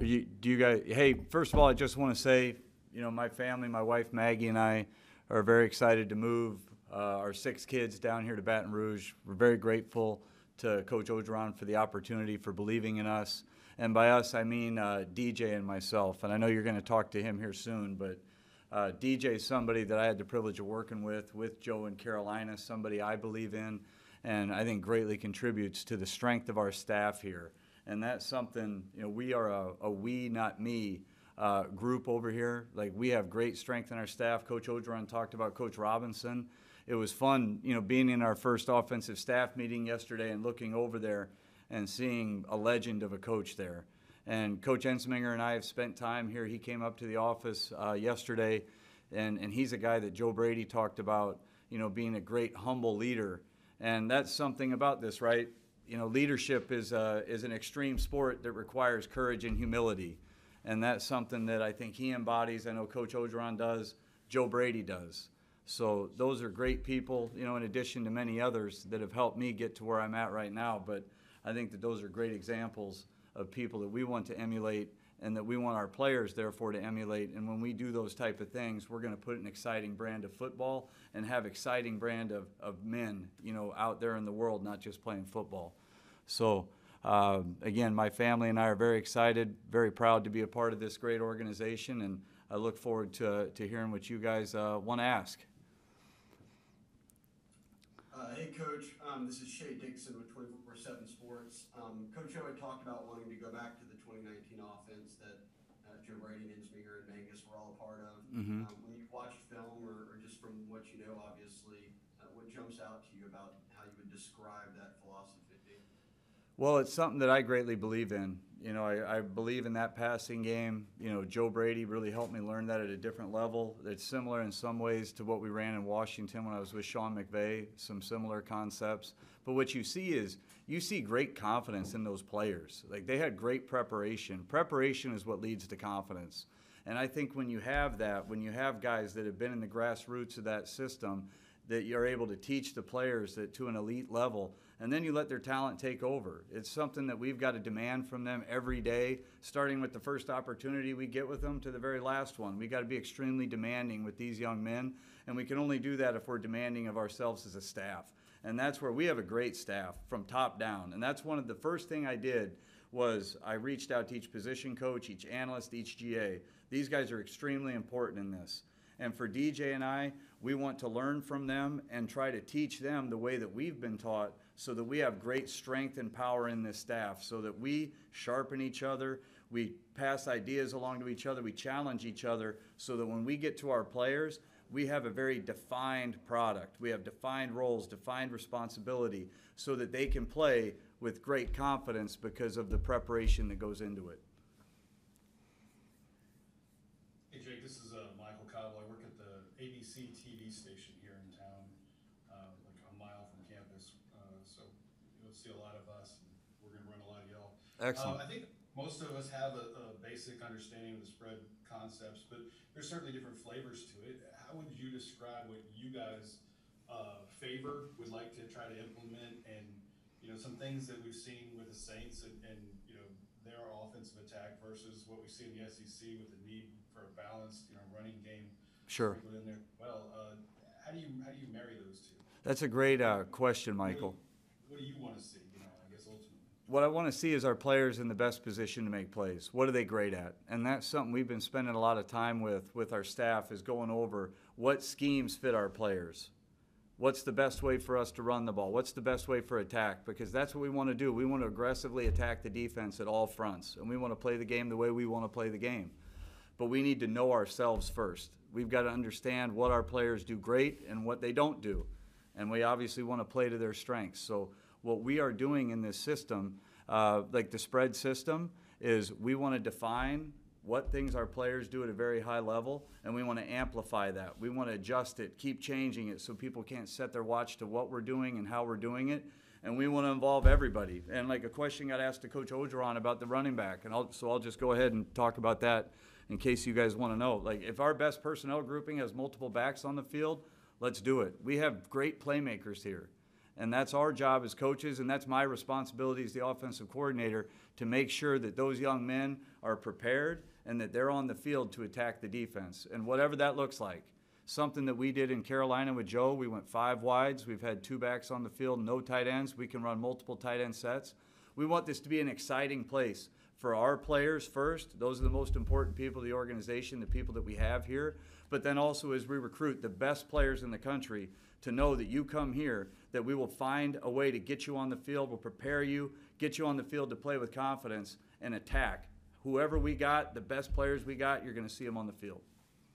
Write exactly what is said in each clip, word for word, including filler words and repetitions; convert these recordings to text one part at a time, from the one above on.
You, do you guys, hey, first of all, I just want to say, you know, my family, my wife Maggie and I are very excited to move uh, our six kids down here to Baton Rouge. We're very grateful to Coach Ogeron for the opportunity, for believing in us. And by us, I mean uh, D J and myself. And I know you're going to talk to him here soon, but uh, D J is somebody that I had the privilege of working with, with Joe in Carolina, somebody I believe in, and I think greatly contributes to the strength of our staff here. And that's something, you know, we are a, a we, not me uh, group over here. Like, we have great strength in our staff. Coach Ogeron talked about Coach Robinson. It was fun, you know, being in our first offensive staff meeting yesterday and looking over there and seeing a legend of a coach there. And Coach Ensminger and I have spent time here. He came up to the office uh, yesterday, and, and he's a guy that Joe Brady talked about, you know, being a great, humble leader. And that's something about this, right? You know, leadership is, uh, is an extreme sport that requires courage and humility. And that's something that I think he embodies. I know Coach Ogeron does, Joe Brady does. So those are great people, you know, in addition to many others that have helped me get to where I'm at right now. But I think that those are great examples of people that we want to emulate and that we want our players, therefore, to emulate. And when we do those type of things, we're going to put an exciting brand of football and have exciting brand of, of men, you know, out there in the world, not just playing football. So, uh, again, my family and I are very excited, very proud to be a part of this great organization, and I look forward to, to hearing what you guys uh, want to ask. Uh, hey, Coach. Um, this is Shay Dixon with twenty-four seven Sports. Um, Coach O had talked about wanting to go back to the twenty nineteen offense that uh, Joe Brady and Ensminger and Mangus were all a part of. Mm-hmm. Um, when you watch film, or, or just from what you know, obviously, uh, what jumps out to you about how you would describe that philosophy? Well, it's something that I greatly believe in. You know, I, I believe in that passing game. You know, Joe Brady really helped me learn that at a different level. It's similar in some ways to what we ran in Washington when I was with Sean McVay, some similar concepts. But what you see is you see great confidence in those players. Like, they had great preparation. Preparation is what leads to confidence. And I think when you have that, when you have guys that have been in the grassroots of that system, that you're able to teach the players that to an elite level, and then you let their talent take over. It's something that we've got to demand from them every day, starting with the first opportunity we get with them to the very last one. We've got to be extremely demanding with these young men, and we can only do that if we're demanding of ourselves as a staff. And that's where we have a great staff from top down. And that's one of the first thing I did was I reached out to each position coach, each analyst, each G A. These guys are extremely important in this. And for D J and I, we want to learn from them and try to teach them the way that we've been taught, so that we have great strength and power in this staff, so that we sharpen each other, we pass ideas along to each other, we challenge each other, so that when we get to our players, we have a very defined product. We have defined roles, defined responsibility, so that they can play with great confidence because of the preparation that goes into it. Hey, Jake, this is uh, Michael Cobble. I work at the A B C T V station here in town, uh, like a mile from campus. Uh, so you'll see a lot of us, and we're going to run a lot of y'all. Excellent. Uh, I think most of us have a, a basic understanding of the spread concepts, but there's certainly different flavors to it. How would you describe what you guys uh, favor, would like to try to implement, and you know, some things that we've seen with the Saints and, and you know, their offensive attack versus what we see in the S E C with the need for a balanced, you know, running game. Sure. In there. Well, uh, how do you how do you marry those two? That's a great uh, question, Michael. What do, you, what do you want to see? You know, I guess ultimately. What I want to see is our players in the best position to make plays. What are they great at? And that's something we've been spending a lot of time with with our staff, is going over what schemes fit our players. What's the best way for us to run the ball? What's the best way for attack? Because that's what we want to do. We want to aggressively attack the defense at all fronts, and we want to play the game the way we want to play the game. But we need to know ourselves first. We've got to understand what our players do great and what they don't do. And we obviously want to play to their strengths. So what we are doing in this system, uh, like the spread system, is we want to define what things our players do at a very high level, and we want to amplify that. We want to adjust it, keep changing it, so people can't set their watch to what we're doing and how we're doing it. And we want to involve everybody. And like a question got asked to Coach Ogeron about the running back, and I'll, so I'll just go ahead and talk about that in case you guys want to know. Like, if our best personnel grouping has multiple backs on the field, let's do it. We have great playmakers here. And that's our job as coaches, and that's my responsibility as the offensive coordinator to make sure that those young men are prepared and that they're on the field to attack the defense. And whatever that looks like. Something that we did in Carolina with Joe, we went five wides. We've had two backs on the field, no tight ends. We can run multiple tight end sets. We want this to be an exciting place for our players first. Those are the most important people of the organization, the people that we have here. But then also as we recruit the best players in the country to know that you come here, that we will find a way to get you on the field, we'll prepare you, get you on the field to play with confidence and attack. Whoever we got, the best players we got, you're going to see them on the field.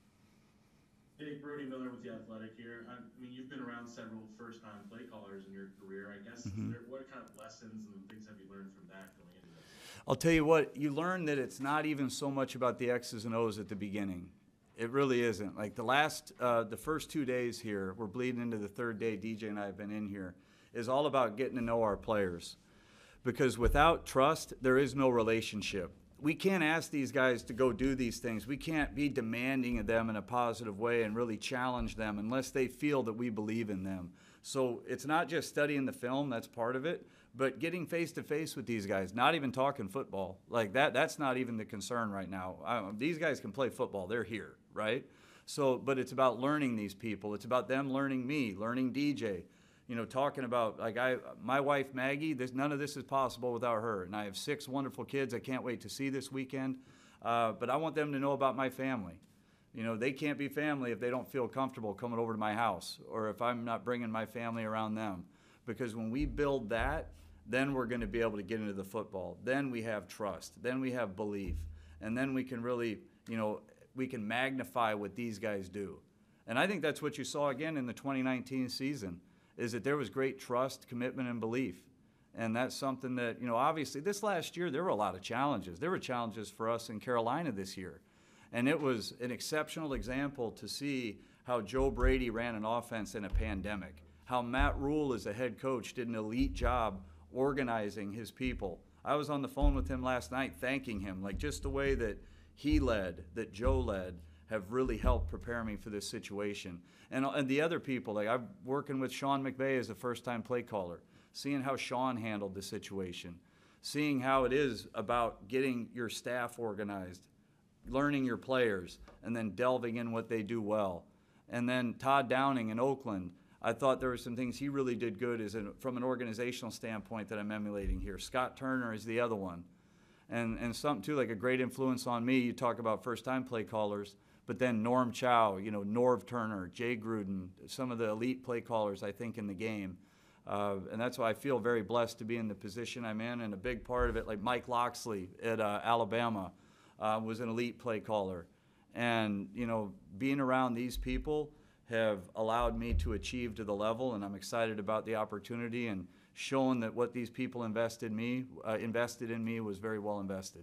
Hey, Brody Miller with The Athletic here. I mean, you've been around several first-time play callers in your career. I guess, Mm-hmm. there, what kind of lessons and things have you learned from that going into this? I'll tell you what, you learn that it's not even so much about the X's and O's at the beginning. It really isn't. Like the last, uh, the first two days here, we're bleeding into the third day, D J and I have been in here, is all about getting to know our players. Because without trust, there is no relationship. We can't ask these guys to go do these things. We can't be demanding of them in a positive way and really challenge them unless they feel that we believe in them. So it's not just studying the film, that's part of it, but getting face-to-face with these guys, not even talking football. Like that, that's not even the concern right now. I, these guys can play football. They're here, right? So, but it's about learning these people. It's about them learning me, learning D J. You know, talking about, like, I, my wife, Maggie, this, none of this is possible without her. And I have six wonderful kids I can't wait to see this weekend. Uh, but I want them to know about my family. You know, they can't be family if they don't feel comfortable coming over to my house or if I'm not bringing my family around them. Because when we build that, then we're going to be able to get into the football. Then we have trust. Then we have belief. And then we can really, you know, we can magnify what these guys do. And I think that's what you saw again in the twenty nineteen season. Is that there was great trust, commitment, and belief. And that's something that, you know, obviously this last year there were a lot of challenges. There were challenges for us in Carolina this year. And it was an exceptional example to see how Joe Brady ran an offense in a pandemic, how Matt Rule as a head coach did an elite job organizing his people. I was on the phone with him last night thanking him, like just the way that he led, that Joe led, have really helped prepare me for this situation. And, and the other people, like I'm working with Sean McVay as a first-time play caller, seeing how Sean handled the situation, seeing how it is about getting your staff organized, learning your players, and then delving in what they do well. And then Todd Downing in Oakland, I thought there were some things he really did good as an, from an organizational standpoint that I'm emulating here. Scott Turner is the other one. And, and something, too, like a great influence on me, you talk about first-time play callers, but then Norm Chow, you know, Norv Turner, Jay Gruden, some of the elite play callers, I think, in the game. Uh, and that's why I feel very blessed to be in the position I'm in. And a big part of it, like Mike Loxley at uh, Alabama, uh, was an elite play caller. And, you know, being around these people have allowed me to achieve to the level, and I'm excited about the opportunity and showing that what these people invested me, uh, invested in me was very well invested.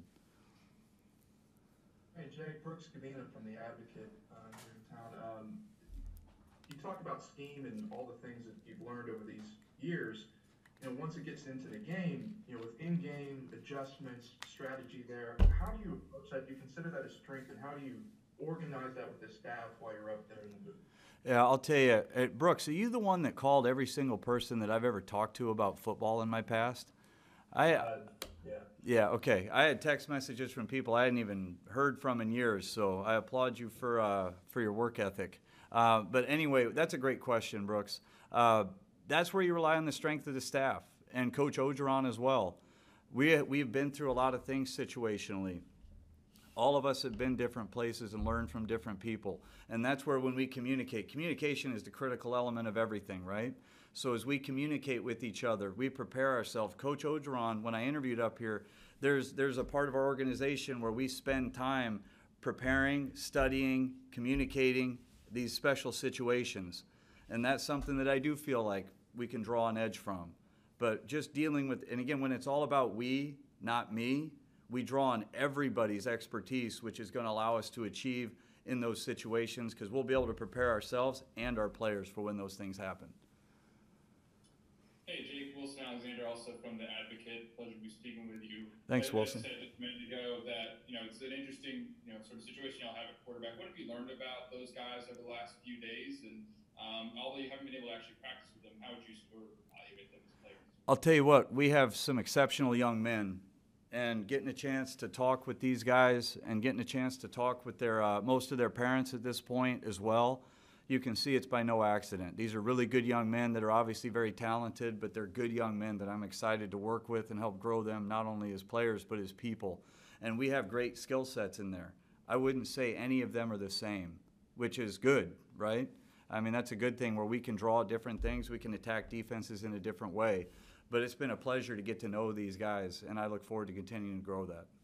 Hey, Jay, Brooks Gavina from The Advocate uh, here in town. Um, you talk about scheme and all the things that you've learned over these years. You know, once it gets into the game, you know, with in-game adjustments, strategy there, how do you approach that? Do you consider that a strength, and how do you organize that with the staff while you're up there in the booth? Yeah, I'll tell you, uh, Brooks, are you the one that called every single person that I've ever talked to about football in my past? I. Uh, yeah. Yeah, okay. I had text messages from people I hadn't even heard from in years, so I applaud you for uh, for your work ethic. Uh, but anyway, that's a great question, Brooks. Uh, that's where you rely on the strength of the staff and Coach Ogeron as well. We, we've been through a lot of things situationally. All of us have been different places and learned from different people. And that's where when we communicate, communication is the critical element of everything, right? So as we communicate with each other, we prepare ourselves. Coach Ogeron, when I interviewed up here, there's, there's a part of our organization where we spend time preparing, studying, communicating these special situations. And that's something that I do feel like we can draw an edge from. But just dealing with, and again, when it's all about we, not me, we draw on everybody's expertise, which is going to allow us to achieve in those situations, because we'll be able to prepare ourselves and our players for when those things happen. Hey, Jake, Wilson Alexander, also from The Advocate. Pleasure to be speaking with you. Thanks, As Wilson. I said just a minute ago that, you know, it's an interesting, you know, sort of situation y'all have at quarterback. What have you learned about those guys over the last few days? And Um, although you haven't been able to actually practice with them, how would you score evaluate them as players? I'll tell you what, we have some exceptional young men, and getting a chance to talk with these guys and getting a chance to talk with their uh, most of their parents at this point as well, you can see it's by no accident. These are really good young men that are obviously very talented, but they're good young men that I'm excited to work with and help grow them not only as players but as people. And we have great skill sets in there. I wouldn't say any of them are the same, which is good, right? I mean, that's a good thing where we can draw different things, we can attack defenses in a different way. But it's been a pleasure to get to know these guys, and I look forward to continuing to grow that.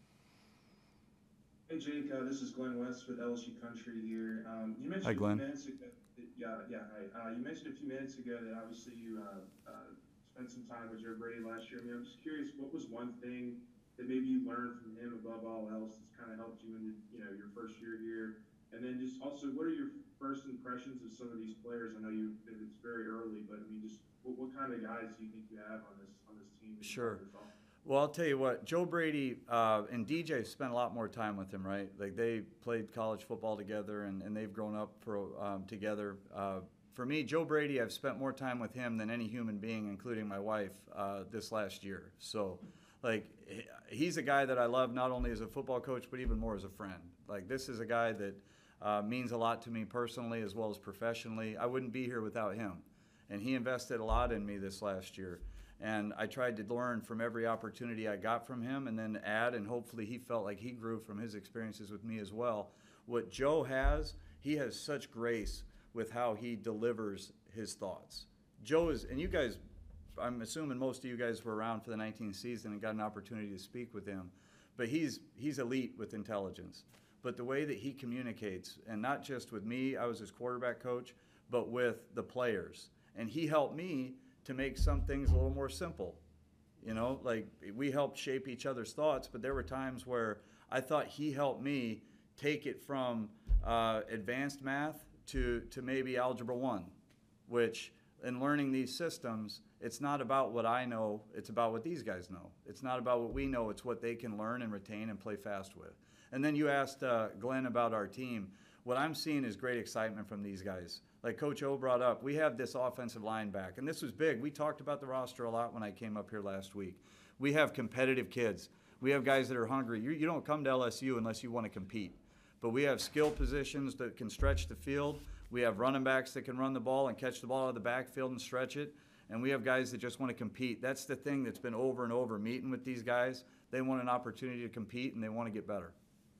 Hey Jake, uh, this is Glenn West with L S U Country here. Um, you mentioned Hi, Glenn. a few minutes ago. That, yeah, yeah. Hi. Uh, you mentioned a few minutes ago that obviously you uh, uh, spent some time with Joe Brady last year. I mean, I'm just curious, what was one thing that maybe you learned from him above all else that's kind of helped you in the, you know, your first year here? And then just also, what are your first impressions of some of these players? I know you it's very early, but I mean, just what, what kind of guys do you think you have on this on this team? Sure. Well, I'll tell you what, Joe Brady uh, and D J spent a lot more time with him, right? Like they played college football together, and, and they've grown up for, um, together. Uh, for me, Joe Brady, I've spent more time with him than any human being, including my wife, uh, this last year. So, like, he's a guy that I love not only as a football coach, but even more as a friend. Like, this is a guy that uh, means a lot to me personally as well as professionally. I wouldn't be here without him. And he invested a lot in me this last year. And I tried to learn from every opportunity I got from him and then add, and hopefully he felt like he grew from his experiences with me as well. What Joe has, he has such grace with how he delivers his thoughts. Joe is, and you guys, I'm assuming most of you guys were around for the nineteenth season and got an opportunity to speak with him, but he's, he's elite with intelligence. But the way that he communicates, and not just with me, I was his quarterback coach, but with the players. And he helped me to make some things a little more simple. You know, like we helped shape each other's thoughts, but there were times where I thought he helped me take it from uh, advanced math to, to maybe algebra one, which in learning these systems, it's not about what I know, it's about what these guys know. It's not about what we know, it's what they can learn and retain and play fast with. And then you asked uh, Glenn about our team. What I'm seeing is great excitement from these guys. Like Coach O brought up, we have this offensive line back, and this was big. We talked about the roster a lot when I came up here last week. We have competitive kids. We have guys that are hungry. You, you don't come to L S U unless you want to compete. But we have skill positions that can stretch the field. We have running backs that can run the ball and catch the ball out of the backfield and stretch it. And we have guys that just want to compete. That's the thing that's been over and over meeting with these guys. They want an opportunity to compete, and they want to get better.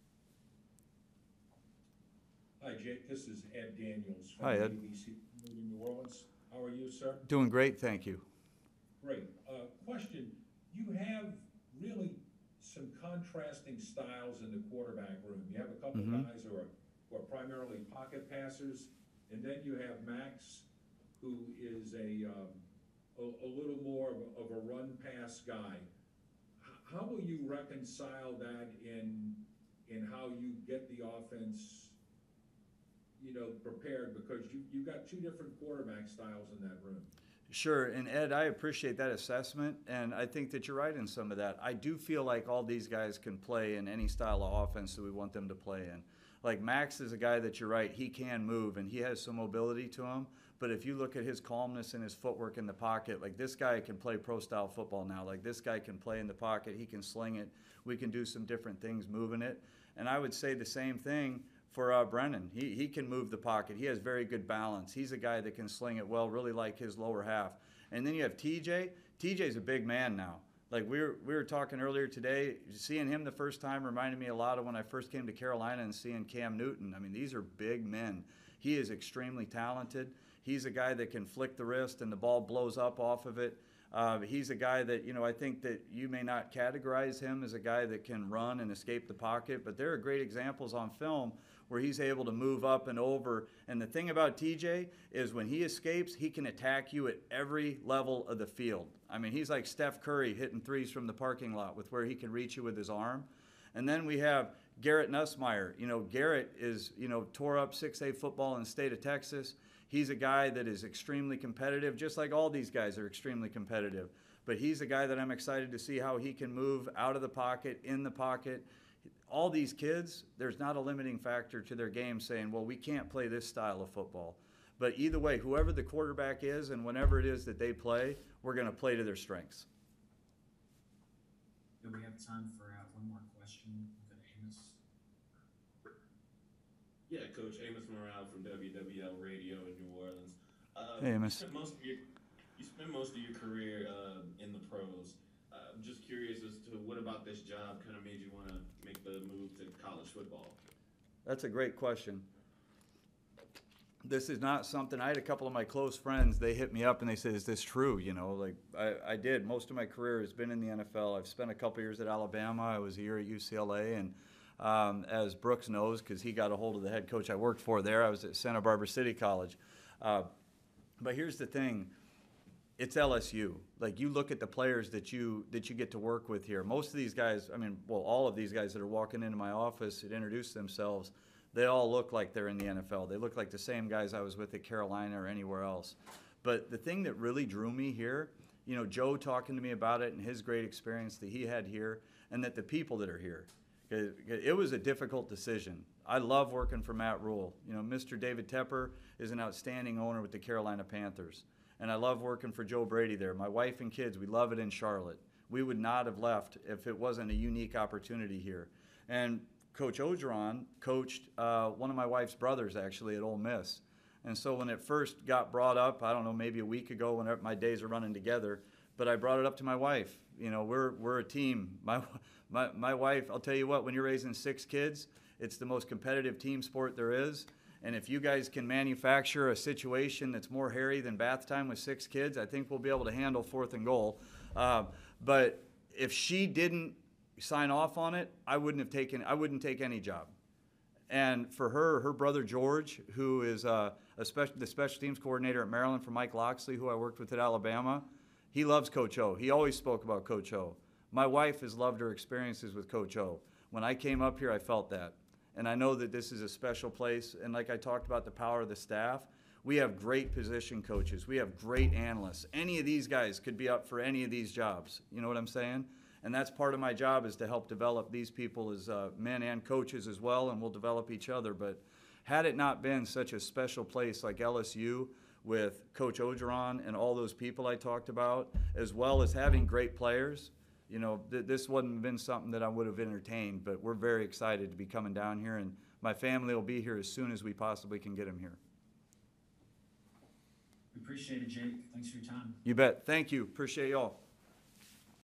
Hi, Jake. This is Ed Daniels from Hi, the Ed. A B C in New Orleans. How are you, sir? Doing great, thank you. Great. Uh, question, you have really some contrasting styles in the quarterback room. You have a couple Mhm. guys who are, who are primarily pocket passers, and then you have Max, who is a, um, a, a little more of a, of a run-pass guy. H- how will you reconcile that in, in how you get the offense, you know, prepared, because you, you've got two different quarterback styles in that room? Sure, and Ed, I appreciate that assessment, and I think that you're right in some of that. I do feel like all these guys can play in any style of offense that we want them to play in. Like Max is a guy that you're right, he can move, and he has some mobility to him, but if you look at his calmness and his footwork in the pocket, like this guy can play pro-style football now. Like this guy can play in the pocket, he can sling it, we can do some different things moving it. And I would say the same thing for uh, Brennan. He, he can move the pocket. He has very good balance. He's a guy that can sling it well, really like his lower half. And then you have T J. T J's a big man now. Like we were, we were talking earlier today, seeing him the first time reminded me a lot of when I first came to Carolina and seeing Cam Newton. I mean, these are big men. He is extremely talented. He's a guy that can flick the wrist and the ball blows up off of it. Uh, he's a guy that, you know, I think that you may not categorize him as a guy that can run and escape the pocket, but there are great examples on film where he's able to move up and over. And the thing about T J is when he escapes, he can attack you at every level of the field. I mean, he's like Steph Curry hitting threes from the parking lot with where he can reach you with his arm. And then we have Garrett Nussmeier. You know, Garrett is, you know, tore up six A football in the state of Texas. He's a guy that is extremely competitive, just like all these guys are extremely competitive. But he's a guy that I'm excited to see how he can move out of the pocket, in the pocket. All these kids, there's not a limiting factor to their game saying, well, we can't play this style of football. But either way, whoever the quarterback is and whenever it is that they play, we're going to play to their strengths. Do we have time for uh, one more question with Amos? Yeah, Coach Amos Morale from W W L Radio in New Orleans. Uh, Hey, Amos. You spent most of your, you spent most of your career uh, in the pros. Uh, I'm just curious as to what about this job kind of made you want to make the move to college football? That's a great question. This is not something, I had a couple of my close friends, they hit me up and they said, is this true? You know, like I, I did. Most of my career has been in the N F L. I've spent a couple years at Alabama. I was a year at U C L A. And um, as Brooks knows, because he got a hold of the head coach I worked for there, I was at Santa Barbara City College. Uh, but here's the thing. It's L S U. Like, you look at the players that you that you get to work with here. Most of these guys, I mean, well, all of these guys that are walking into my office and introduce themselves, they all look like they're in the N F L. They look like the same guys I was with at Carolina or anywhere else. But the thing that really drew me here, you know, Joe talking to me about it and his great experience that he had here, and that the people that are here. It, it was a difficult decision. I love working for Matt Rule. You know, Mister David Tepper is an outstanding owner with the Carolina Panthers. And I love working for Joe Brady there. My wife and kids, we love it in Charlotte. We would not have left if it wasn't a unique opportunity here. And Coach Ogeron coached uh, one of my wife's brothers, actually, at Ole Miss. And so when it first got brought up, I don't know, maybe a week ago, whenever my days are running together, but I brought it up to my wife. You know, we're we're a team. My, my, my wife, I'll tell you what, when you're raising six kids, it's the most competitive team sport there is. And if you guys can manufacture a situation that's more hairy than bath time with six kids, I think we'll be able to handle fourth and goal. Uh, but if she didn't sign off on it, I wouldn't have taken, I wouldn't take any job. And for her, her brother George, who is uh, a special, the special teams coordinator at Maryland for Mike Loxley, who I worked with at Alabama, he loves Coach O. He always spoke about Coach O. My wife has loved her experiences with Coach O. When I came up here, I felt that. And I know that this is a special place. And like I talked about the power of the staff, we have great position coaches. We have great analysts. Any of these guys could be up for any of these jobs. You know what I'm saying? And that's part of my job, is to help develop these people as uh, men and coaches as well, and we'll develop each other. But had it not been such a special place like L S U with Coach Ogeron and all those people I talked about, as well as having great players, you know, th this wouldn't have been something that I would have entertained. But we're very excited to be coming down here, and my family will be here as soon as we possibly can get them here. We appreciate it, Jake. Thanks for your time. You bet. Thank you. Appreciate y'all.